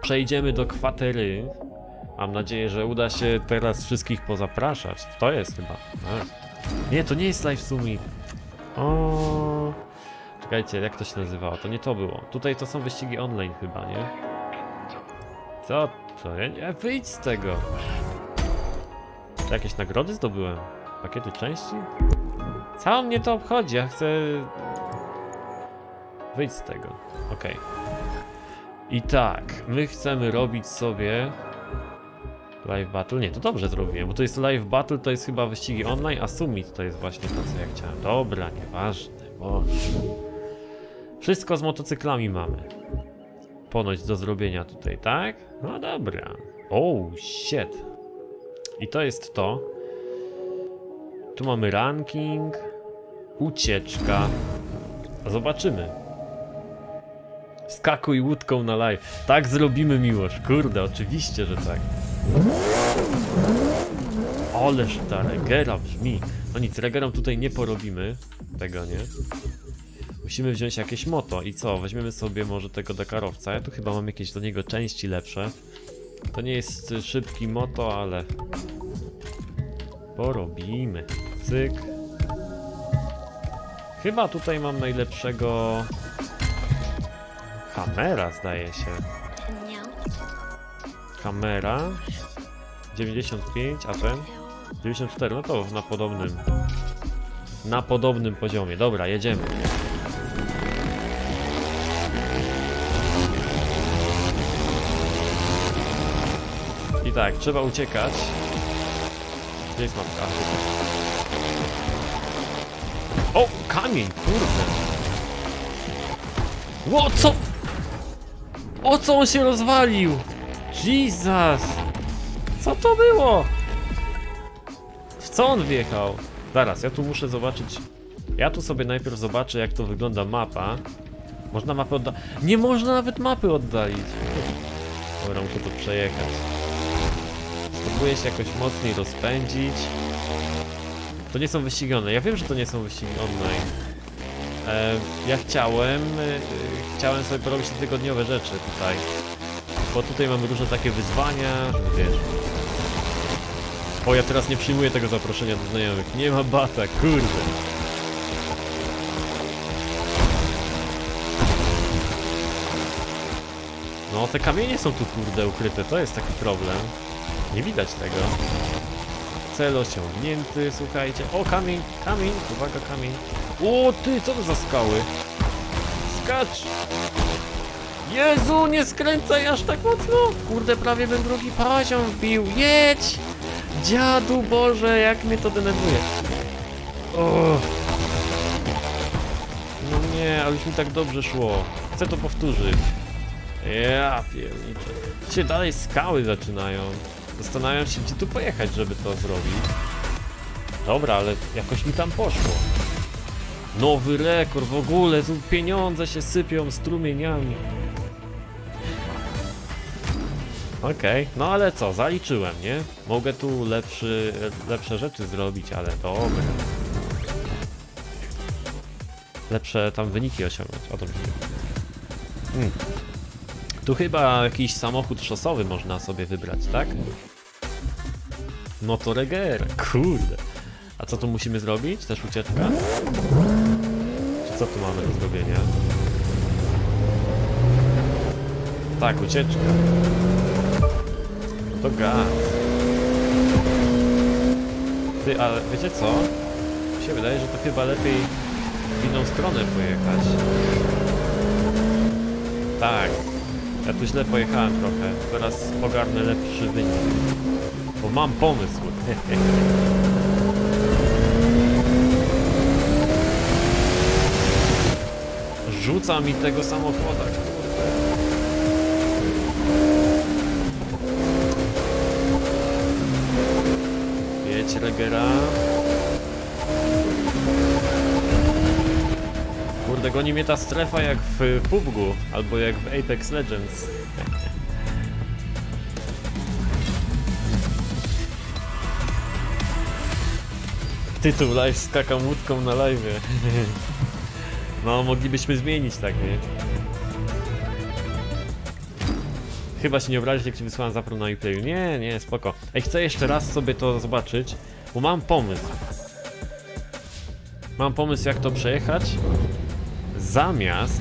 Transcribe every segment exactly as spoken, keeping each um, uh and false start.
przejdziemy do kwatery. Mam nadzieję, że uda się teraz wszystkich pozapraszać. To jest chyba. A. Nie, to nie jest Live Summit. O. Czekajcie, jak to się nazywało? To nie to było. Tutaj to są wyścigi online chyba, nie? Co to? Ja nie... Wyjdź z tego. Jakieś nagrody zdobyłem? Pakiety części? Co mnie to obchodzi? Ja chcę... Wyjdź z tego. Okej. Okay. I tak, my chcemy robić sobie... Live Battle? Nie, to dobrze zrobiłem, bo to jest Live Battle, to jest chyba wyścigi online, a Summit to jest właśnie to, co ja chciałem. Dobra, nieważne, Boże. Wszystko z motocyklami mamy. Ponoć do zrobienia tutaj, tak? No dobra. Oh, shit. I to jest to. Tu mamy ranking. Ucieczka. Zobaczymy. Skakuj łódką na live. Tak zrobimy, Miłosz. Kurde, oczywiście, że tak. Ależ ta regera brzmi. No nic, regerą tutaj nie porobimy. Tego nie. Musimy wziąć jakieś moto. I co? Weźmiemy sobie może tego Dakarowca. Ja tu chyba mam jakieś do niego części lepsze. To nie jest szybki moto, ale... porobimy. Cyk. Chyba tutaj mam najlepszego... Hamera, zdaje się. Kamera dziewięćdziesiąt pięć, a ten dziewięćdziesiąt cztery, no to na podobnym na podobnym poziomie. Dobra, jedziemy. I tak, trzeba uciekać. Gdzie jest mapka? O, kamień, kurde. Ło, co? O co on się rozwalił? Jesus! Co to było? W co on wjechał? Zaraz, ja tu muszę zobaczyć. Ja tu sobie najpierw zobaczę, jak to wygląda mapa. Można mapę oddalić. Nie można nawet mapy oddalić. Dobra, muszę to przejechać. Spróbuję się jakoś mocniej rozpędzić. To nie są wyścigi online. Ja wiem, że to nie są wyścigi online. E, ja chciałem... E, chciałem sobie porobić te tygodniowe rzeczy tutaj. Bo tutaj mamy różne takie wyzwania, żeby wiesz... O, ja teraz nie przyjmuję tego zaproszenia do znajomych. Nie ma bata, kurde. No, te kamienie są tu, kurde, ukryte. To jest taki problem. Nie widać tego. Cel osiągnięty, słuchajcie. O, kamień, kamień, uwaga, kamień. O, ty, co to za skały? Skacz! Jezu, nie skręcaj aż tak mocno! Kurde, prawie bym drugi poziom wbił. Jedź! Dziadu Boże, jak mnie to denerwuje. O. No nie, ale już mi tak dobrze szło. Chcę to powtórzyć. Ja pierniczę. Się dalej skały zaczynają. Zastanawiam się, gdzie tu pojechać, żeby to zrobić. Dobra, ale jakoś mi tam poszło. Nowy rekord, w ogóle tu pieniądze się sypią strumieniami. Okej, okay. No ale co, zaliczyłem, nie? Mogę tu lepszy, lepsze rzeczy zrobić, ale dobra. Lepsze tam wyniki osiągnąć, o to mi chodzi. Hmm. Tu chyba jakiś samochód szosowy można sobie wybrać, tak? No to reger, kurde. A co tu musimy zrobić? Też ucieczka? Czy co tu mamy do zrobienia? Tak, ucieczka. No to gaz. Ty, ale wiecie co? Mi się wydaje, że to chyba lepiej w inną stronę pojechać. Tak. Ja tu źle pojechałem trochę. Teraz ogarnę lepszy wynik. Bo mam pomysł. Rzuca mi tego samochoda. Jedź, regera. Kurde, goni mnie ta strefa jak w P U B G albo jak w Apex Legends. Tytuł live skakam łódką na live. No, moglibyśmy zmienić tak, nie? Chyba się nie obrazić, jak ci wysłałem zapro na replayu. Nie, nie, spoko. Ej, chcę jeszcze raz sobie to zobaczyć, bo mam pomysł. Mam pomysł, jak to przejechać. Zamiast...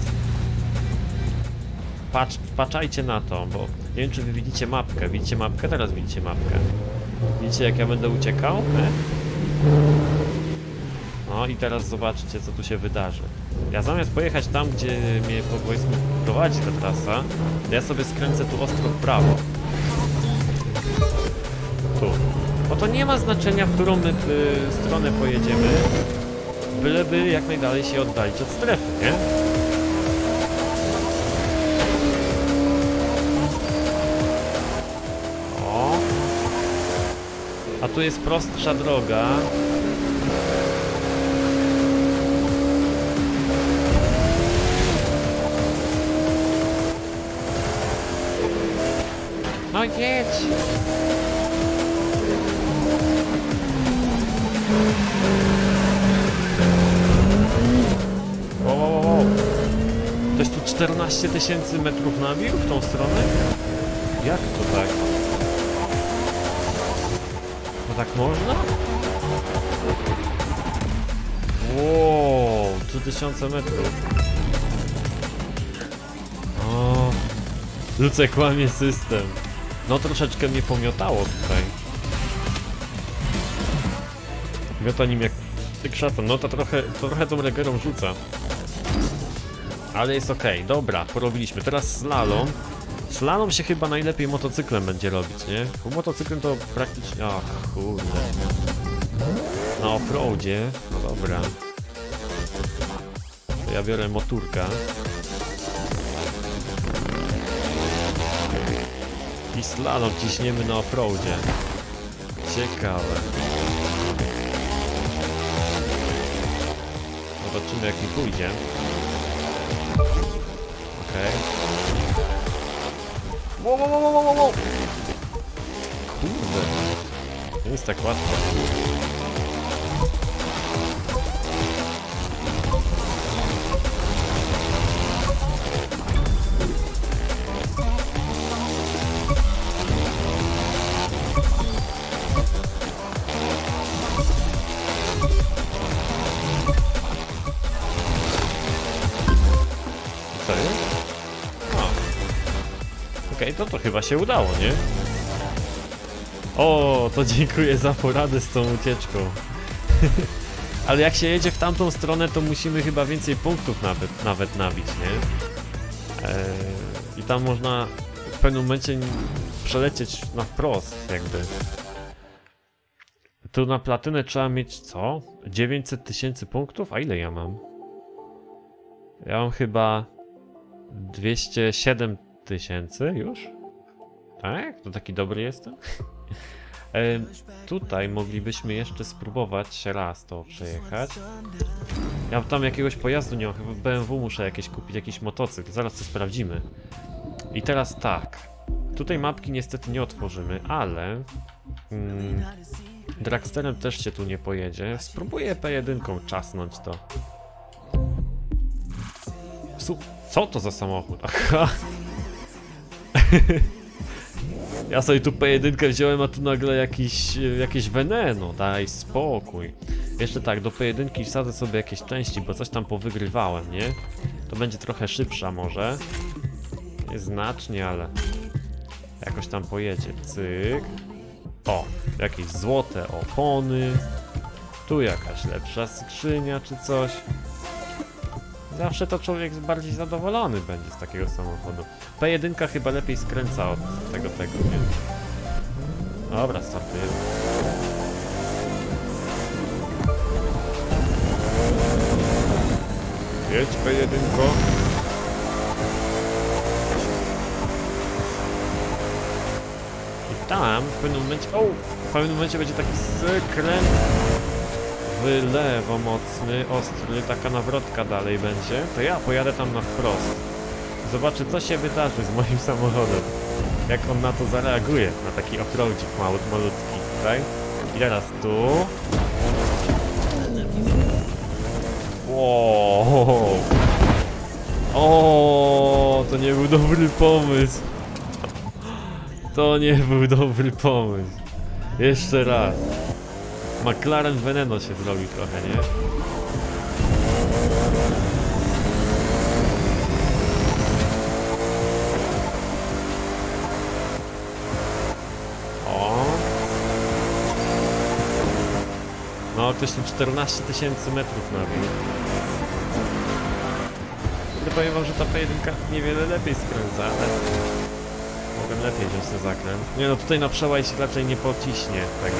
Patrz, patrzajcie na to, bo nie wiem, czy wy widzicie mapkę. Widzicie mapkę? Teraz widzicie mapkę. Widzicie, jak ja będę uciekał? E? No i teraz zobaczcie, co tu się wydarzy. Ja zamiast pojechać tam, gdzie mnie, powiedzmy, prowadzi ta trasa, to ja sobie skręcę tu ostro w prawo. Tu. Bo to nie ma znaczenia, w którą my y, stronę pojedziemy, byleby jak najdalej się oddalić od strefy, nie? O. A tu jest prostsza droga. No jedź! Wow, wow, wow. Ktoś tu czternaście tysięcy metrów nabił w tą stronę? Jak to tak? No tak można? Wow, trzy tysiące metrów. O, Lucek kłamie system. No troszeczkę mnie pomiotało tutaj. Miota nim jak szatan. No to trochę, trochę tą regerą rzuca. Ale jest okej, okay. Dobra, porobiliśmy. Teraz slalom. Slalom się chyba najlepiej motocyklem będzie robić, nie? Bo motocyklem to praktycznie... Ach, kurde. Na offroadzie. No dobra. To ja biorę motorka. I slalom ciśniemy na offroadzie. Ciekawe. Zobaczymy, jak mi pójdzie. Okej. Wow, wow, wow, wow, wow. Kurde. Nie jest tak łatwo. Okej, okay, to to chyba się udało, nie? O, to dziękuję za poradę z tą ucieczką. Ale jak się jedzie w tamtą stronę, to musimy chyba więcej punktów nawet, nawet nabić, nie? Eee, I tam można w pewnym momencie przelecieć na wprost, jakby. Tu na platynę trzeba mieć co? dziewięćset tysięcy punktów? A ile ja mam? Ja mam chyba dwieście siedem tysięcy już? Tak? To taki dobry jestem? e, tutaj moglibyśmy jeszcze spróbować raz to przejechać. Ja tam jakiegoś pojazdu nie mam, chyba B M W muszę jakieś kupić, jakiś motocykl, zaraz to sprawdzimy. I teraz tak, tutaj mapki niestety nie otworzymy, ale mm, Dragsterem też się tu nie pojedzie. Spróbuję P jeden czasnąć to. Su Co to za samochód? Aha. Ja sobie tu P jeden wziąłem, a tu nagle jakiś, jakieś veneno, daj spokój. Jeszcze tak, do P jeden wsadzę sobie jakieś części, bo coś tam powygrywałem, nie? To będzie trochę szybsza może. Nie znacznie, ale jakoś tam pojedzie. Cyk. O, jakieś złote opony. Tu jakaś lepsza skrzynia czy coś. Zawsze to człowiek bardziej zadowolony będzie z takiego samochodu. P jeden chyba lepiej skręca od tego, tego, nie? Dobra, startujemy. Jedź P jeden. I tam w pewnym momencie... O! W pewnym momencie będzie taki skręt w lewo mocny, ostry, taka nawrotka dalej będzie. To ja pojadę tam na wprost. Zobaczę, co się wydarzy z moim samochodem. Jak on na to zareaguje, na taki offroadzik malut, malutki, tak? I teraz tu. Wow. O, to nie był dobry pomysł. To nie był dobry pomysł. Jeszcze raz. McLaren Veneno się zrobi trochę, nie? O. No, ktoś tu czternaście tysięcy metrów nabił. Kurde, powiem wam, że ta P jeden niewiele lepiej skręca, ale mogłem lepiej wziąć ten zakręt. Nie no, tutaj na przełaj się raczej nie pociśnie tego.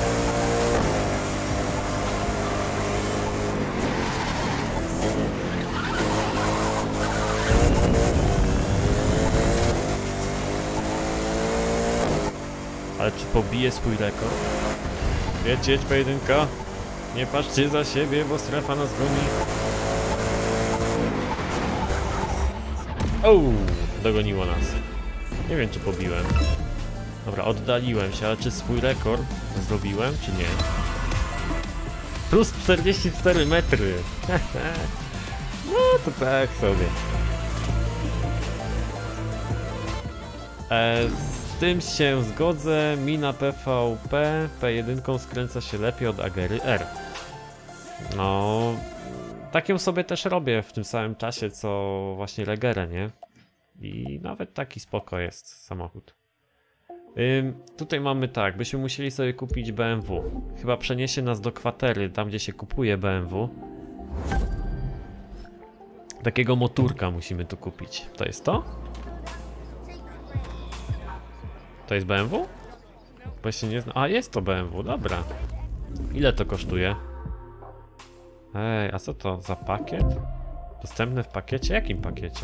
Ale czy pobije swój rekord? Wiecie, P jeden. Nie patrzcie za siebie, bo strefa nas goni. O, dogoniło nas. Nie wiem, czy pobiłem. Dobra, oddaliłem się, ale czy swój rekord zrobiłem, czy nie? Plus czterdzieści cztery metry. No to tak sobie. E, z tym się zgodzę. Mi na P V P P jeden skręca się lepiej od Agery R. No, tak ją sobie też robię w tym samym czasie, co właśnie Legerę, nie? I nawet taki spoko jest samochód. Ym, tutaj mamy tak, byśmy musieli sobie kupić B M W. Chyba przeniesie nas do kwatery, tam gdzie się kupuje B M W. Takiego motorka musimy tu kupić. To jest to? To jest B M W? Bo się nie zna... A, jest to B M W, dobra. Ile to kosztuje? Ej, a co to za pakiet? Dostępne w pakiecie? Jakim pakiecie?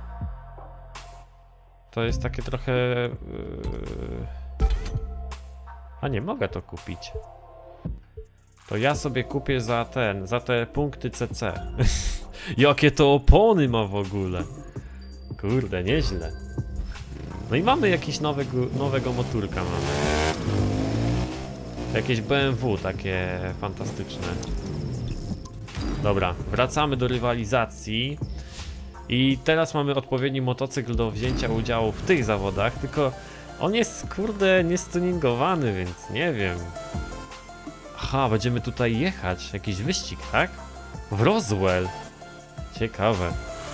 To jest takie trochę... Yy... A nie, mogę to kupić. To ja sobie kupię za ten, za te punkty C C. Jakie to opony ma w ogóle. Kurde, nieźle. No i mamy jakiś nowego, nowego motorka mamy. Jakieś B M W takie fantastyczne. Dobra, wracamy do rywalizacji. I teraz mamy odpowiedni motocykl do wzięcia udziału w tych zawodach, tylko on jest, kurde, niestuningowany, więc nie wiem. Aha, będziemy tutaj jechać, jakiś wyścig, tak? W Roswell. Ciekawe.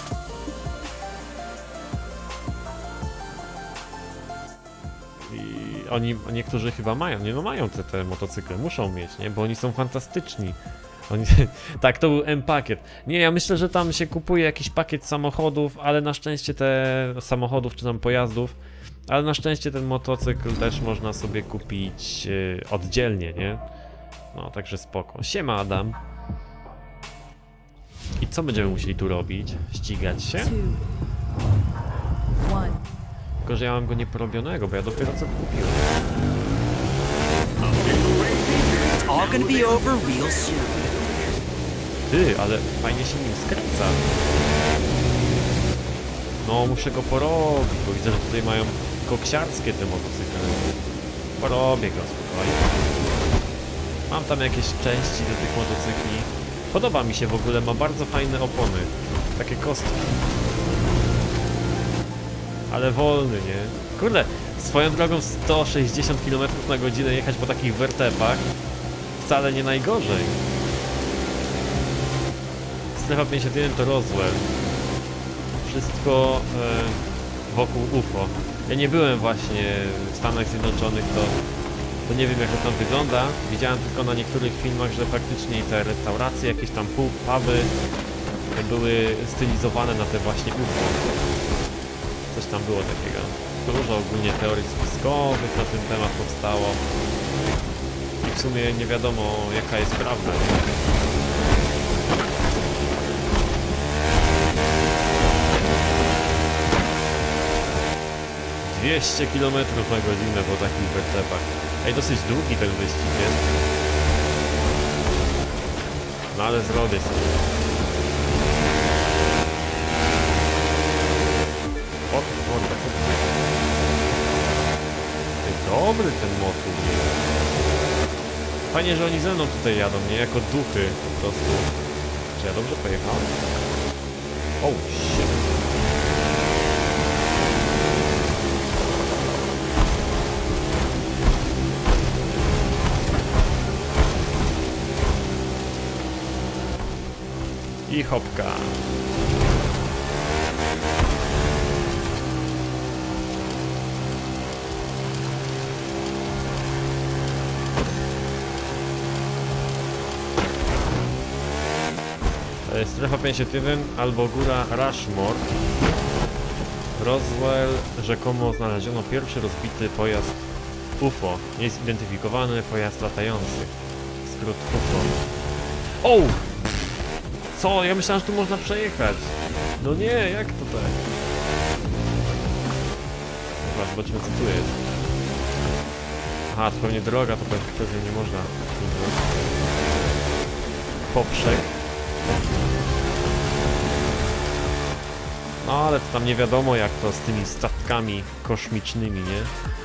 I oni, niektórzy chyba mają, nie no mają te, te motocykle, muszą mieć, nie? Bo oni są fantastyczni. Oni, tak, to był M-pakiet. Nie, ja myślę, że tam się kupuje jakiś pakiet samochodów, ale na szczęście te samochodów czy tam pojazdów, ale na szczęście ten motocykl też można sobie kupić yy, oddzielnie, nie? No, także spoko. Siema, Adam. I co będziemy musieli tu robić? Ścigać się? Tylko, że ja mam go nieporobionego, bo ja dopiero co kupiłem. All gonna be over real soon. Ty, ale fajnie się nim skręca. No, muszę go porobić, bo widzę, że tutaj mają koksiarskie te motocykle. Porobię go spokojnie. Mam tam jakieś części do tych motocykli. Podoba mi się w ogóle, ma bardzo fajne opony. Takie kostki. Ale wolny, nie? Kurde, swoją drogą sto sześćdziesiąt kilometrów na godzinę jechać po takich wertepach wcale nie najgorzej. Strefa pięćdziesiąt jeden to Roswell. Wszystko e, wokół U F O. Ja nie byłem właśnie w Stanach Zjednoczonych, to, to nie wiem, jak to tam wygląda. Widziałem tylko na niektórych filmach, że faktycznie te restauracje, jakieś tam puby były stylizowane na te właśnie U F O. Coś tam było takiego. Dużo ogólnie teorii spiskowych na ten temat powstało. I w sumie nie wiadomo, jaka jest prawda. dwieście kilometrów na godzinę po takich wertepach. Ej, dosyć długi ten wyścig jest. No ale zrobię sobie. O, morda, co to jest? Ej, dobry ten motor. Fajnie, że oni ze mną tutaj jadą, nie? Jako duchy po prostu. Czy ja dobrze pojechałem? Oh, shit. I hopka. Strefa pięćdziesiąt jeden albo góra Rushmore. Roswell, rzekomo znaleziono pierwszy rozbity pojazd U F O. Niezidentyfikowany pojazd latający. Skrót U F O. O! Co? Ja myślałem, że tu można przejechać. No nie, jak to tak? Dobra, zobaczmy co tu jest. Aha, to pewnie droga, to pewnie nie można. Poprzek. No ale to tam nie wiadomo jak to z tymi statkami kosmicznymi, nie?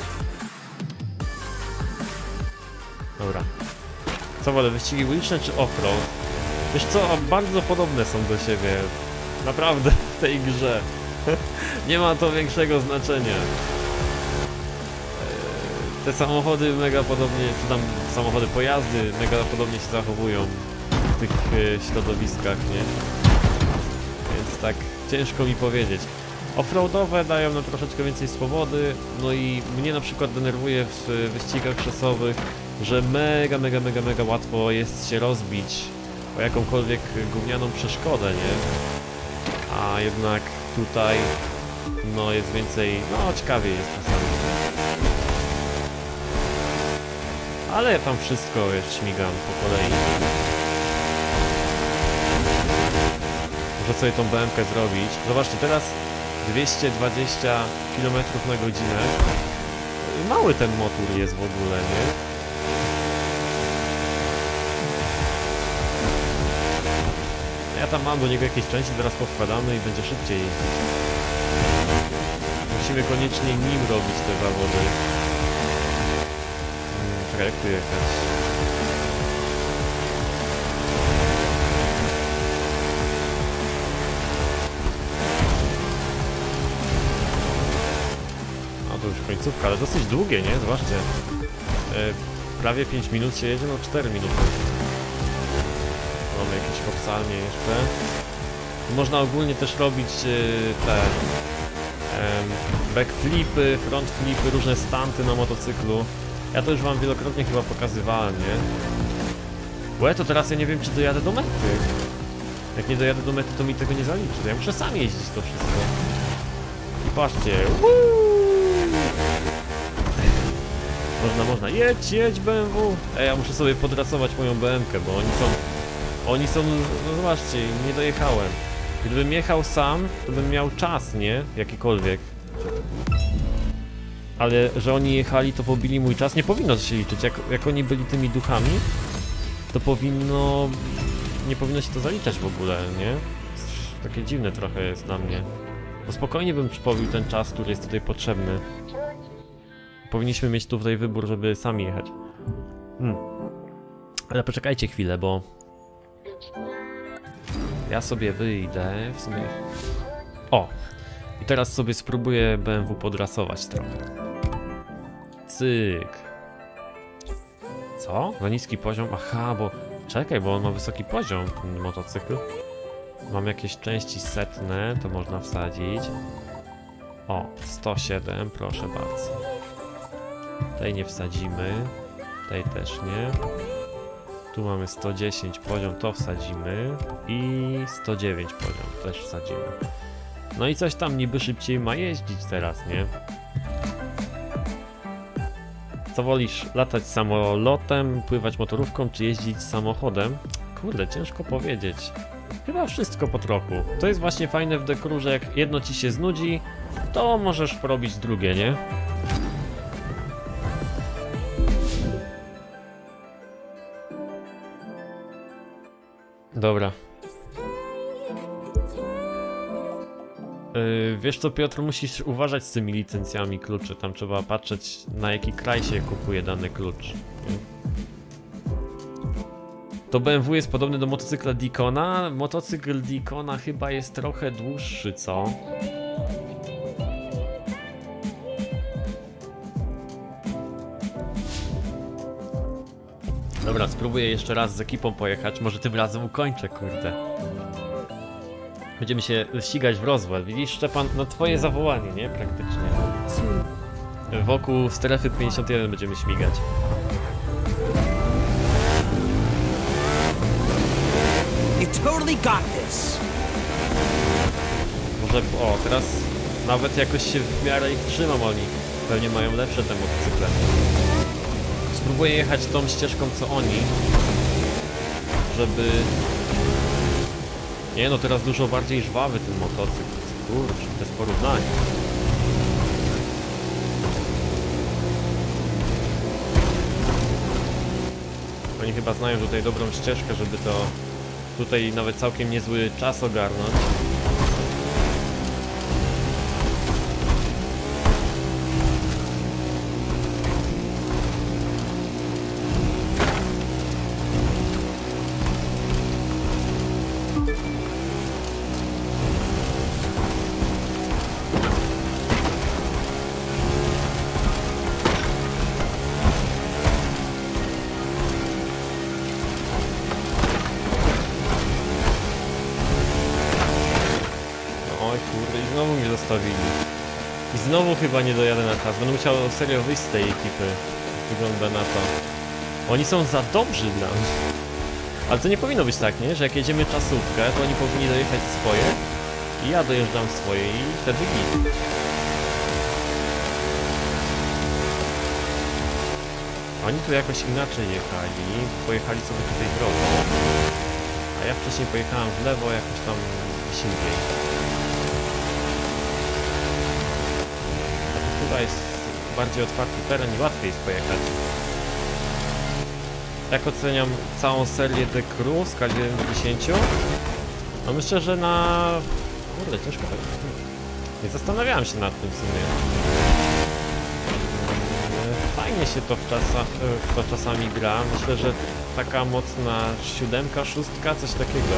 Dobra. Co wolę, wyścigi uliczne czy offroad? Wiesz co, bardzo podobne są do siebie. Naprawdę w tej grze. Nie ma to większego znaczenia. Te samochody mega podobnie, czy tam samochody, pojazdy mega podobnie się zachowują w tych środowiskach, nie? Więc tak ciężko mi powiedzieć. Offroadowe dają nam troszeczkę więcej swobody, no i mnie na przykład denerwuje w wyścigach szosowych, że mega, mega, mega, mega łatwo jest się rozbić o jakąkolwiek gównianą przeszkodę, nie? A jednak tutaj, no jest więcej, no ciekawie jest czasami. Ale ja tam wszystko jest, śmigam po kolei. Muszę sobie tą B M K zrobić. Zobaczcie, teraz dwieście dwadzieścia kilometrów na godzinę. Mały ten motor jest w ogóle, nie? Ja tam mam do niego jakieś części, teraz powkładamy i będzie szybciej jeździć. Musimy koniecznie nim robić te zawody. Hmm, czekaj, jak tu jechać? To już końcówka, ale dosyć długie, nie? Zobaczcie. E, prawie pięć minut się jedzie, no cztery minuty. Mamy jakieś kopsalnie jeszcze. Można ogólnie też robić e, te e, backflipy, frontflipy, różne stanty na motocyklu. Ja to już wam wielokrotnie chyba pokazywałem, nie? Łe, to teraz ja nie wiem, czy dojadę do mety. Jak nie dojadę do mety, to mi tego nie zaliczy. Ja muszę sam jeździć to wszystko. I patrzcie. Woo! Można, można. Jedź, jedź B M W. Ej, ja muszę sobie podrasować moją B M K, bo oni są... Oni są... No zobaczcie, nie dojechałem. Gdybym jechał sam, to bym miał czas, nie? Jakikolwiek. Ale, że oni jechali, to pobili mój czas. Nie powinno się liczyć. Jak, jak oni byli tymi duchami, to powinno... Nie powinno się to zaliczać w ogóle, nie? Takie dziwne trochę jest dla mnie. Bo spokojnie bym pobił ten czas, który jest tutaj potrzebny. Powinniśmy mieć tutaj wybór, żeby sami jechać. Hmm. Ale poczekajcie chwilę, bo... Ja sobie wyjdę w sumie... O! I teraz sobie spróbuję B M W podrasować trochę. Cyk. Co? Za niski poziom? Aha, bo... Czekaj, bo on ma wysoki poziom, ten motocykl. Mam jakieś części setne, to można wsadzić. O, sto siedem, proszę bardzo. Tej nie wsadzimy. Tej też nie. Tu mamy sto dziesięć poziom, to wsadzimy. I sto dziewięć poziom też wsadzimy. No i coś tam niby szybciej ma jeździć teraz, nie? Co wolisz? Latać samolotem, pływać motorówką, czy jeździć samochodem? Kurde, ciężko powiedzieć. Chyba wszystko po trochu. To jest właśnie fajne w Dekru, że jak jedno ci się znudzi, to możesz porobić drugie, nie? Dobra. Yy, wiesz co, Piotr, musisz uważać z tymi licencjami kluczy. Tam trzeba patrzeć, na jaki kraj się kupuje dany klucz. To B M W jest podobny do motocykla Deacona. Motocykl Deacona chyba jest trochę dłuższy, co? Dobra, spróbuję jeszcze raz z ekipą pojechać. Może tym razem ukończę, kurde. Będziemy się ścigać w rozwój. Widzisz, Szczepan, no twoje zawołanie, nie? Praktycznie. Wokół strefy pięćdziesiąt jeden będziemy śmigać. You totally got this. Może, o, teraz nawet jakoś się w miarę ich trzymam, oni pewnie mają lepsze te motocykle. Spróbuję jechać tą ścieżką co oni, żeby... Nie no, teraz dużo bardziej żwawy ten motocykl. Kurczę, bez porównania. Oni chyba znają tutaj dobrą ścieżkę, żeby to tutaj nawet całkiem niezły czas ogarnąć. Znowu mnie zostawili. I znowu chyba nie dojadę na czas. Będę musiał serio wyjść z tej ekipy. Wygląda na to. Oni są za dobrzy dla mnie. Ale to nie powinno być tak, nie? Że jak jedziemy czasówkę, to oni powinni dojechać swoje i ja dojeżdżam swoje i wtedy git. Oni tu jakoś inaczej jechali. Pojechali sobie tutaj drogą. A ja wcześniej pojechałem w lewo, jakoś tam gdzieś indziej. Chyba jest bardziej otwarty teren i łatwiej jest pojechać. Jak oceniam całą serię The Crew w skali jeden do dziesięciu? No myślę, że na... Kurde, ciężko tak... Nie zastanawiałem się nad tym w sumie. Fajnie się to w czasach, to czasami gra. Myślę, że taka mocna siódemka, szóstka, coś takiego.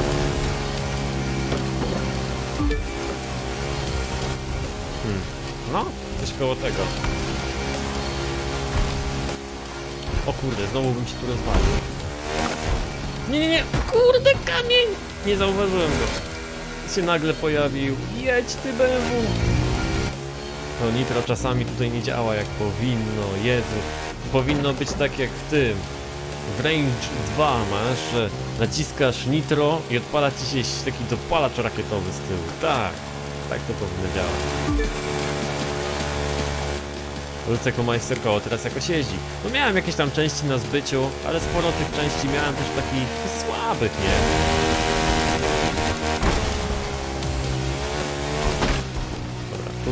Hmm. No, coś koło tego. O kurde, znowu bym się tu rozwalił. Nie, nie, nie! Kurde, kamień! Nie zauważyłem go. Się nagle pojawił. Jedź ty B M W! No nitro czasami tutaj nie działa jak powinno. Jezu. Powinno być tak jak w tym. W Range dwa masz, że naciskasz nitro i odpala ci się taki dopalacz rakietowy z tyłu. Tak. Tak to powinno działać. Lucek o majsterkoło teraz jakoś jeździ. No miałem jakieś tam części na zbyciu, ale sporo tych części miałem też takich słabych, nie? Dobra, tu.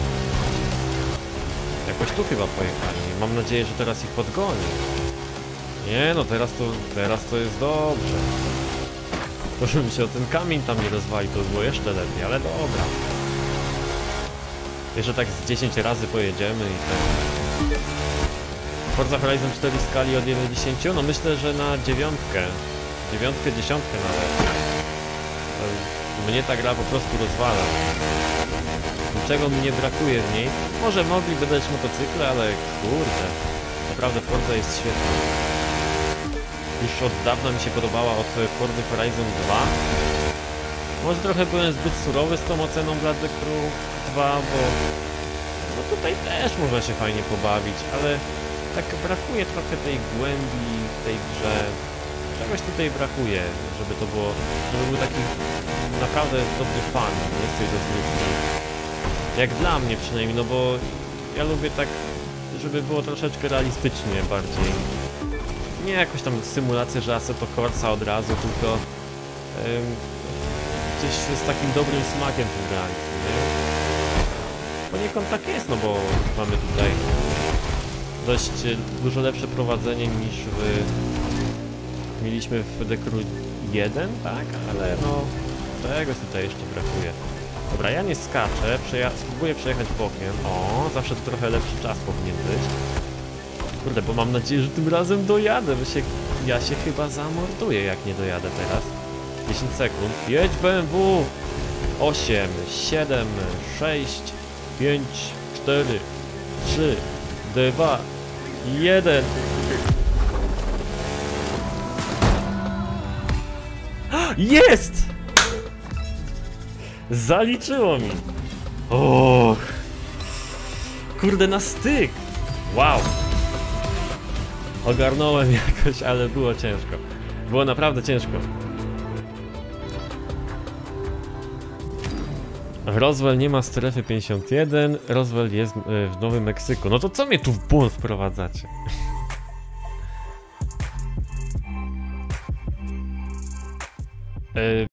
Jakoś tu chyba pojechali. Mam nadzieję, że teraz ich podgoni. Nie no, teraz to, teraz to jest dobrze. To, żeby się o ten kamień tam nie rozwalił, to było jeszcze lepiej, ale dobra. Jeszcze tak z dziesięć razy pojedziemy i tak. Forza Horizon cztery w skali od jeden do dziesięciu? No myślę, że na dziewiątkę. Dziewiątkę, dziesiątkę nawet. Mnie ta gra po prostu rozwala. Niczego mi nie brakuje w niej. Może mogliby dać motocykle, ale kurde. Naprawdę Forza jest świetna. Już od dawna mi się podobała od Forza Horizon dwa. Może trochę byłem zbyt surowy z tą oceną dla The Crew dwa, bo no tutaj też można się fajnie pobawić, ale tak brakuje trochę tej głębi w tej grze. Czegoś tutaj brakuje, żeby to było, żeby był taki naprawdę dobry fan, nie z tej rozgrywki. Jak dla mnie przynajmniej, no bo ja lubię tak, żeby było troszeczkę realistycznie bardziej. Nie jakoś tam symulację, że Assetto Corsa od razu, tylko ym, gdzieś z takim dobrym smakiem w graniu, nie? Poniekąd tak jest, no bo mamy tutaj dość dużo lepsze prowadzenie niż w... mieliśmy w The Crew jeden, tak? Ale no, czegoś tutaj jeszcze brakuje. Dobra, ja nie skaczę, przeja spróbuję przejechać bokiem. O, zawsze to trochę lepszy czas powinien być. Kurde, bo mam nadzieję, że tym razem dojadę, bo się, ja się chyba zamorduję, jak nie dojadę teraz. dziesięć sekund. Jedź B M W! osiem, siedem, sześć, pięć, cztery, trzy, dwa, jeden. Jest! Zaliczyło mi. Och. Kurde, na styk. Wow. Ogarnąłem jakoś, ale było ciężko. Było naprawdę ciężko. W Roswell nie ma strefy pięćdziesiąt jeden, Roswell jest w Nowym Meksyku. No to co mnie tu w błąd wprowadzacie? Yy,